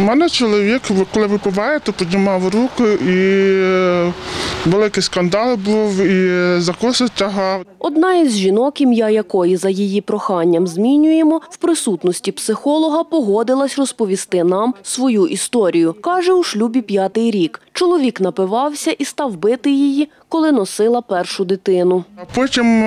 мене чоловік, коли випиває, то піднімав руку і великий скандал був, і за коси тягав. Одна із жінок, ім'я якої за її проханням змінюємо, в присутності психолога погодилась розповісти нам свою історію. Каже, у шлюбі 5-й рік. Чоловік напивався і став бити її, коли носила першу дитину. Потім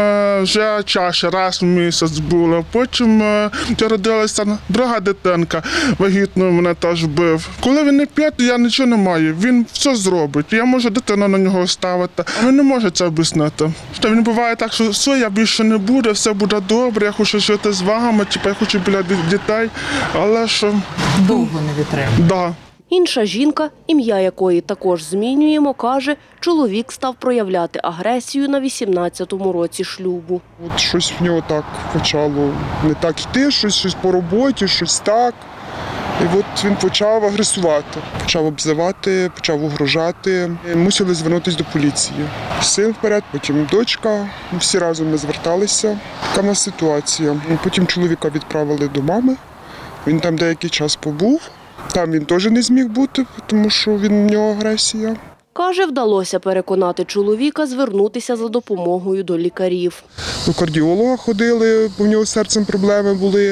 вже чаще, раз в місяць було. Потім народилася друга дитинка, вагітну мене теж бив. Коли він не п'є, то я нічого не маю. Він все зробить. Я можу дитину на нього ставити, а він не може це об'яснити. Він буває так, що все, я більше не буду, все буде добре, я хочу жити з вами, я хочу біля дітей, але що… Довго не витримує. Да. Інша жінка, ім'я якої також змінюємо, каже, чоловік став проявляти агресію на 18-му році шлюбу. От щось в нього так почало не так йти, щось по роботі, щось так. І от він почав агресувати, почав обзивати, почав угрожати. Мусили звернутися до поліції. Син вперед, потім дочка, всі разом ми зверталися. Така в нас ситуація. Потім чоловіка відправили до мами, він там деякий час побув. Там він теж не зміг бути, тому що в нього агресія. Каже, вдалося переконати чоловіка звернутися за допомогою до лікарів. До кардіолога ходили, бо в нього з серцем проблеми були.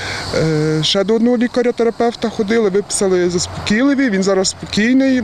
Ще до одного лікаря-терапевта ходили, виписали заспокійливі, він зараз спокійний.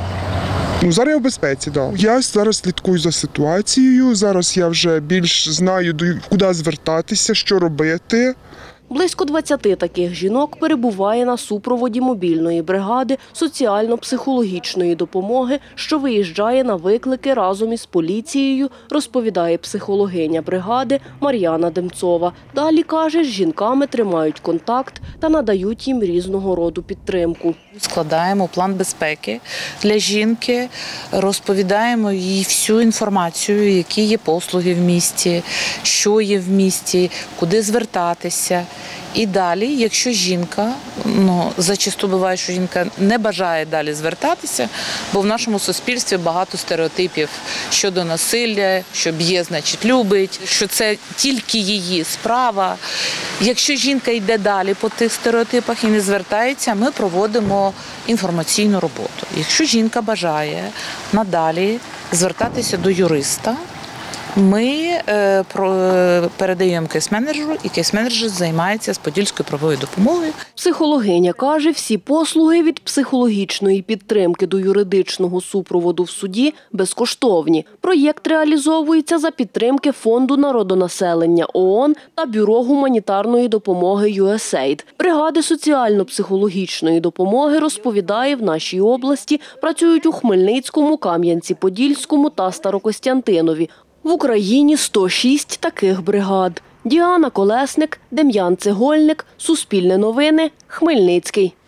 Зараз я в безпеці, да. Я зараз слідкую за ситуацією, зараз я вже більш знаю, куди звертатися, що робити. Близько 20 таких жінок перебуває на супроводі мобільної бригади соціально-психологічної допомоги, що виїжджає на виклики разом із поліцією, розповідає психологиня бригади Мар'яна Демцова. Далі, каже, з жінками тримають контакт та надають їм різного роду підтримку. Складаємо план безпеки для жінки, розповідаємо їй всю інформацію, які є послуги в місті, що є в місті, куди звертатися. І далі, якщо жінка, зачасту буває, що жінка не бажає далі звертатися, бо в нашому суспільстві багато стереотипів щодо насилля, що б'є, значить любить, що це тільки її справа. Якщо жінка йде далі по тих стереотипах і не звертається, ми проводимо інформаційну роботу. Якщо жінка бажає надалі звертатися до юриста, ми передаємо кейс-менеджеру, і кейс-менеджер займається з подільською правовою допомогою. Психологиня каже, всі послуги від психологічної підтримки до юридичного супроводу в суді безкоштовні. Проєкт реалізовується за підтримки Фонду народонаселення ООН та Бюро гуманітарної допомоги USAID. Бригади соціально-психологічної допомоги, розповідає, в нашій області працюють у Хмельницькому, Кам'янці-Подільському та Старокостянтинові. В Україні 106 таких бригад. Діана Колесник, Дем'ян Цегольник, Суспільне новини, Хмельницький.